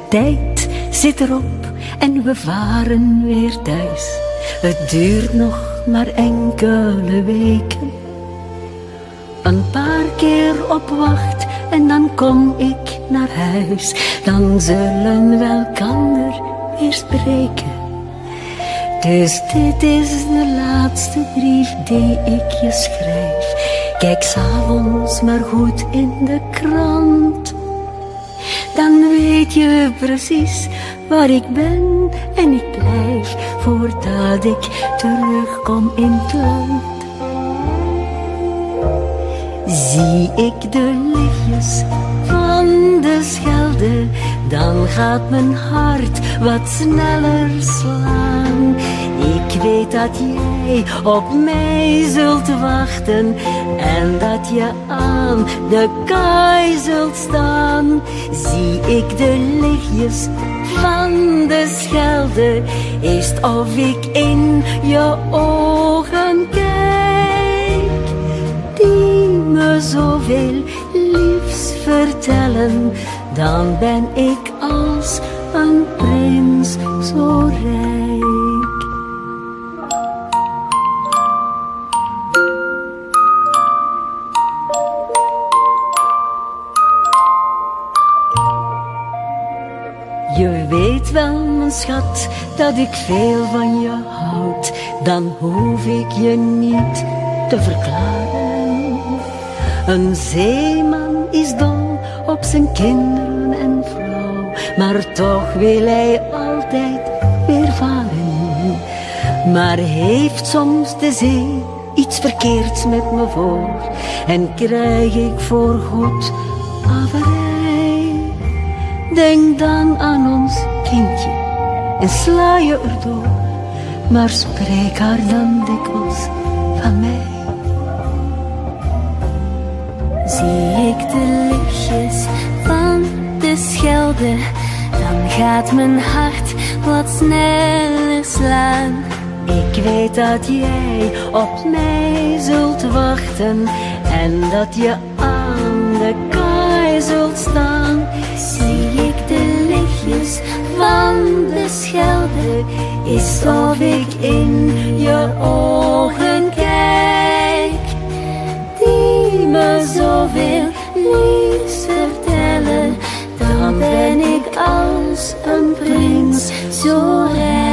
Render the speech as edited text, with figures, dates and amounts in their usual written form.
tijd zit erop en we varen weer thuis. Het duurt nog maar enkele weken. Een paar keer op wacht en dan kom ik naar huis. Dan zullen we elkander weer spreken. Dus dit is de laatste brief die ik je schrijf. Kijk 's avonds maar goed in de krant. Dan weet je precies waar ik ben en ik blijf voordat ik terugkom in het land. Zie ik de lichtjes van de Schelde, dan gaat mijn hart wat sneller slaan. Ik weet dat jij op mij zult wachten en dat je aan de kaai zult staan. Zie ik de lichtjes van de Schelde, is het of ik in je ogen kijk, die me zoveel liefs vertellen. Dan ben ik als een prins zo rijk. Je weet wel, mijn schat, dat ik veel van je houd. Dan hoef ik je niet te verklaren. Een zeeman is dol op zijn kinderen en vrouw, maar toch wil hij altijd weer varen. Maar heeft soms de zee iets verkeerds met me voor en krijg ik voorgoed averij. Denk dan aan ons kindje en sla je erdoor, maar spreek haar dan dikwijls van mij. Zie ik de lichtjes van de Schelde, dan gaat mijn hart wat sneller slaan. Ik weet dat jij op mij zult wachten en dat je aan de kaai zult staan. Zie ik de lichtjes van de Schelde, is of ik in je ogen kijk, die me zoveel liefs vertellen. Dan ben ik als een prins zo rijk.